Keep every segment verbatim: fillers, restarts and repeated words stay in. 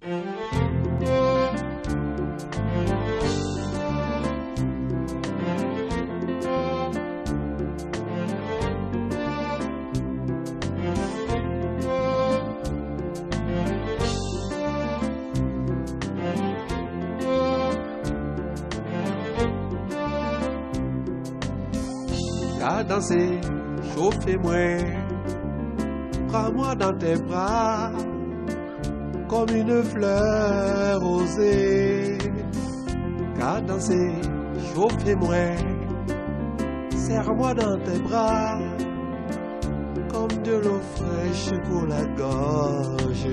À danser, chauffez-moi, prends-moi dans tes bras, comme une fleur rosée. À danser, chauffez-moi, serre-moi dans tes bras, comme de l'eau fraîche pour la gorge.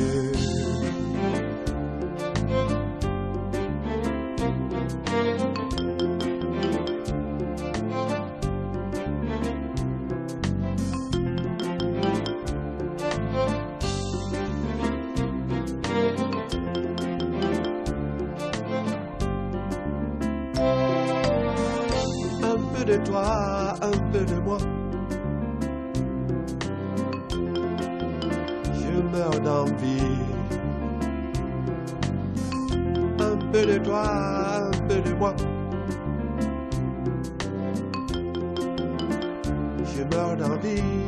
Un peu de toi, un peu de moi. Je meurs d'envie. Un peu de toi, un peu de moi. Je meurs d'envie.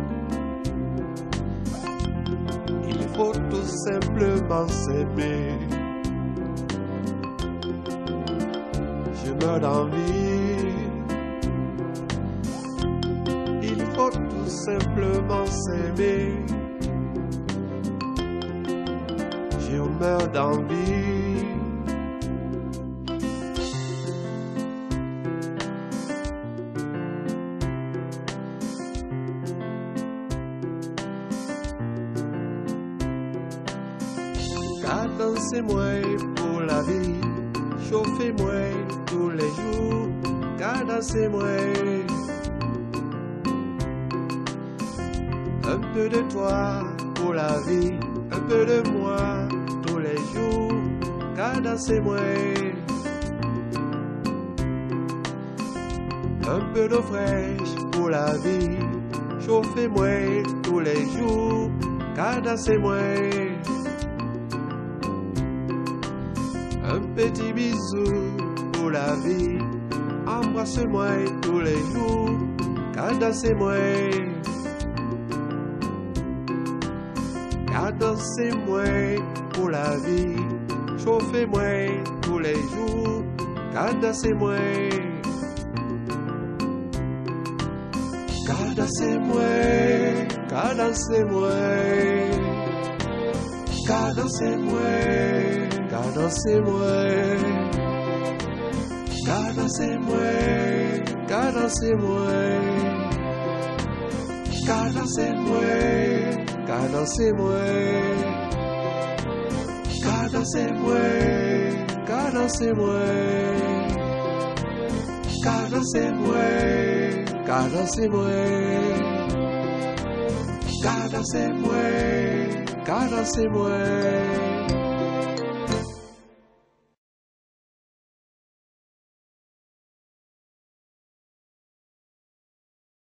Il faut tout simplement s'aimer. Je meurs d'envie. Il faut tout simplement s'aimer. Je meurs d'envie. Cadencez-moi pour la vie, chauffez-moi tous les jours, cadencez-moi. Un peu de toi pour la vie, un peu de moi tous les jours, cadencez-moi. Un peu d'eau fraîche pour la vie, chauffez-moi tous les jours, cadencez-moi. Un petit bisou pour la vie, embrasse-moi tous les jours, cadencez-moi. Cadencez-moi pour la vie, chauffez-moi tous les jours, cadencez-moi. Cadencez-moi, cadencez-moi, cadencez-moi, cadencez-moi, cadencez-moi, cadencez-moi, cadencez-moi, cadencez-moi, cadencez-moi, cadencez-moi, cadencez-moi, cadencez-moi, cadencez-moi, cadencez-moi.